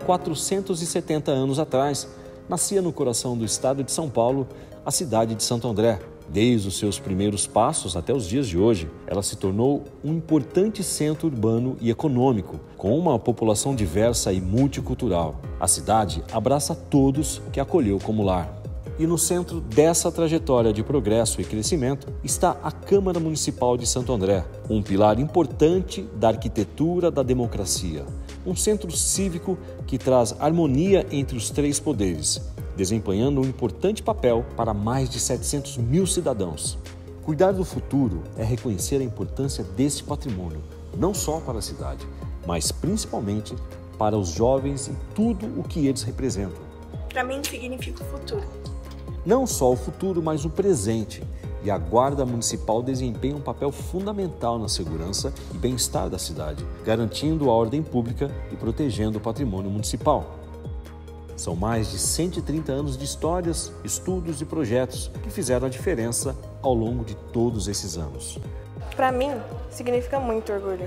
470 anos atrás, nascia no coração do estado de São Paulo a cidade de Santo André. Desde os seus primeiros passos até os dias de hoje, ela se tornou um importante centro urbano e econômico, com uma população diversa e multicultural. A cidade abraça todos que acolheu como lar. E no centro dessa trajetória de progresso e crescimento está a Câmara Municipal de Santo André, um pilar importante da arquitetura da democracia. Um centro cívico que traz harmonia entre os três poderes, desempenhando um importante papel para mais de 700 mil cidadãos. Cuidar do futuro é reconhecer a importância desse patrimônio, não só para a cidade, mas principalmente para os jovens e tudo o que eles representam. Para mim significa o futuro. Não só o futuro, mas o presente. E a Guarda Municipal desempenha um papel fundamental na segurança e bem-estar da cidade, garantindo a ordem pública e protegendo o patrimônio municipal. São mais de 130 anos de histórias, estudos e projetos que fizeram a diferença ao longo de todos esses anos. Para mim, significa muito orgulho.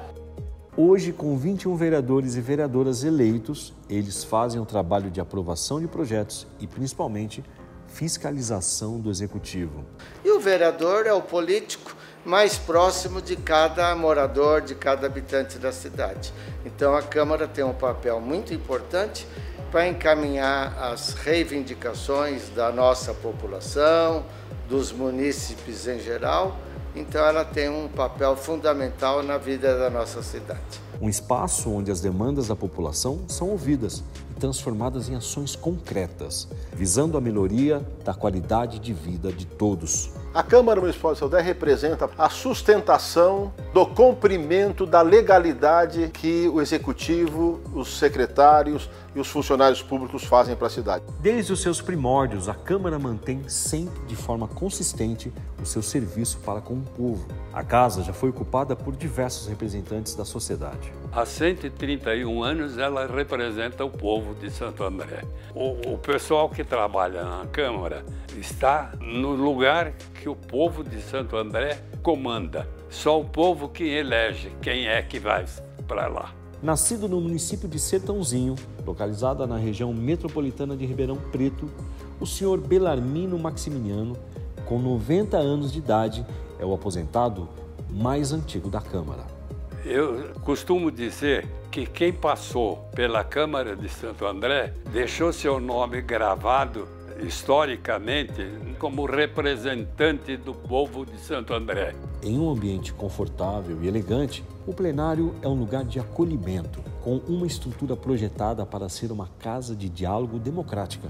Hoje, com 21 vereadores e vereadoras eleitos, eles fazem o trabalho de aprovação de projetos e, principalmente, fiscalização do executivo. E o vereador é o político mais próximo de cada morador, de cada habitante da cidade. Então a Câmara tem um papel muito importante para encaminhar as reivindicações da nossa população, dos munícipes em geral. Então ela tem um papel fundamental na vida da nossa cidade. Um espaço onde as demandas da população são ouvidas e transformadas em ações concretas, visando a melhoria da qualidade de vida de todos. A Câmara Municipal de Santo André representa a sustentação do cumprimento da legalidade que o Executivo, os secretários e os funcionários públicos fazem para a cidade. Desde os seus primórdios, a Câmara mantém sempre de forma consistente o seu serviço para com o povo. A casa já foi ocupada por diversos representantes da sociedade. Há 131 anos ela representa o povo de Santo André. O pessoal que trabalha na Câmara está no lugar que o povo de Santo André comanda. Só o povo que elege quem é que vai para lá. Nascido no município de Sertãozinho, localizada na região metropolitana de Ribeirão Preto, o senhor Belarmino Maximiliano, com 90 anos de idade, é o aposentado mais antigo da Câmara. Eu costumo dizer que quem passou pela Câmara de Santo André deixou seu nome gravado historicamente como representante do povo de Santo André. Em um ambiente confortável e elegante, o plenário é um lugar de acolhimento, com uma estrutura projetada para ser uma casa de diálogo democrática.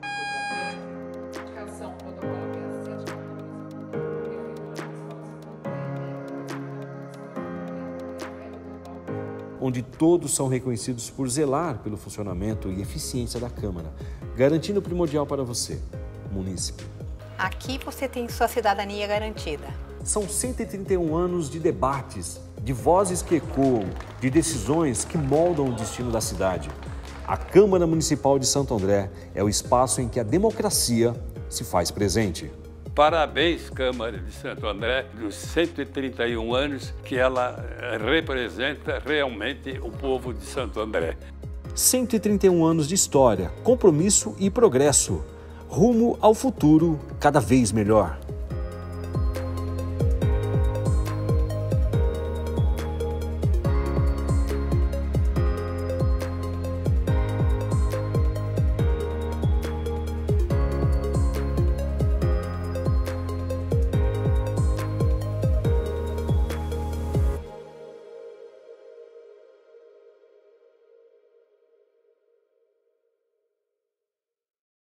Onde todos são reconhecidos por zelar pelo funcionamento e eficiência da Câmara, garantindo o primordial para você, munícipe. Aqui você tem sua cidadania garantida. São 131 anos de debates, de vozes que ecoam, de decisões que moldam o destino da cidade. A Câmara Municipal de Santo André é o espaço em que a democracia se faz presente. Parabéns, Câmara de Santo André, dos 131 anos que ela representa realmente o povo de Santo André. 131 anos de história, compromisso e progresso, rumo ao futuro cada vez melhor.